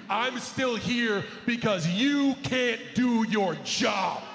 I'm still here because you can't do your job.